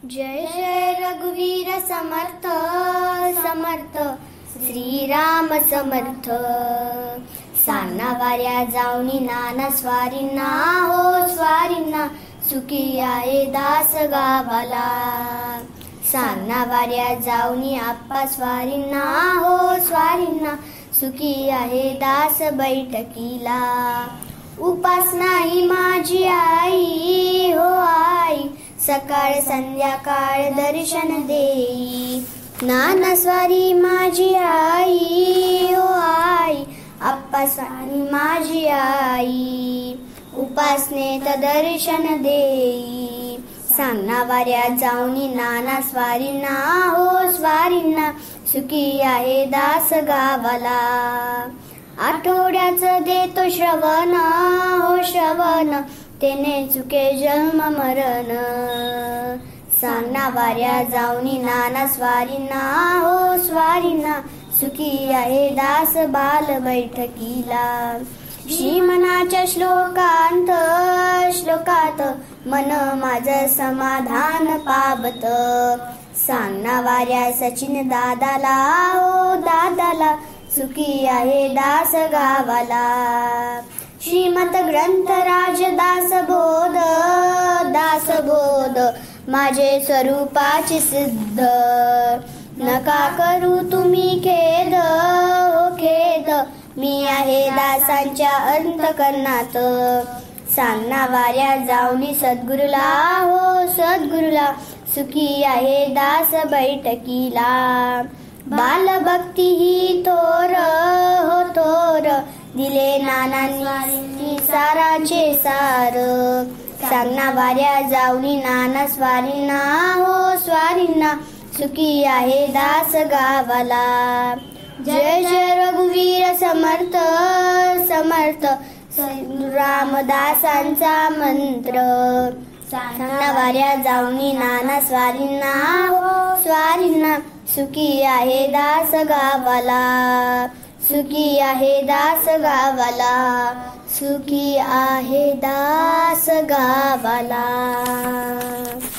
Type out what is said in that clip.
जय जय रघुवीर समर्थ समर्थ, श्रीराम समर्थ। साना वाऱ्या जाऊनी नाना स्वारींना, हो स्वारींना, सुखी आहे दास गावाला। साना वाऱ्या जाऊनी आप्पा स्वारींना, हो स्वारींना, सुखी आहे दास बैठकीला। उपासना ही माझी आई, हो आई, सकाळ संध्याकाळ दर्शन देई। नाना स्वारी माझी आई, हो आई, आप्पा स्वारी माझी आई, उपासनेत दर्शन देई। साना वाऱ्या जाऊनी नाना स्वारींना, हो स्वारींना, सुखी आहे दास गावाला। आठवड्याचं देतो श्रवण, हो श्रवण, तेने चुके जन्म मरण। साना वाऱ्या जाऊनी नाना स्वारींना, हो स्वारींना, सुखी आहे दास बाल बैठकीला। श्रीमनाच्या श्लोकांत श्लोकात मन माझं समाधान पावत। साना वाऱ्या सचिन दादाला, हो दादाला, सुखी आहे दास गावाला। श्रीमत ग्रंथराज दासबोध दासबोध, माझे स्वरूपाची सिद्ध। नका करू तुम्ही खेद, हो खेद, मी आहे दासांच्या अंतकरणात। साना वाऱ्या जाऊनी सद्गुरुला, हो सद्गुरुला, सुखी आहे दास बैठकीला। बालभक्ती ही थोर, हो थोर, दिले नानांनी साराचे सार। साना वाऱ्या जाऊनी नाना स्वारींना, हो स्वारींना, सुखी आहे दास गावाला। जय जय रघुवीर समर्थ समर्थ, रामदासांचा मंत्र। साना वाऱ्या जाऊनी नाना स्वारींना, हो स्वारींना, सुखी आहे दास गावाला। सुखी आहे दास गावाला, सुखी आहे दास गावाला।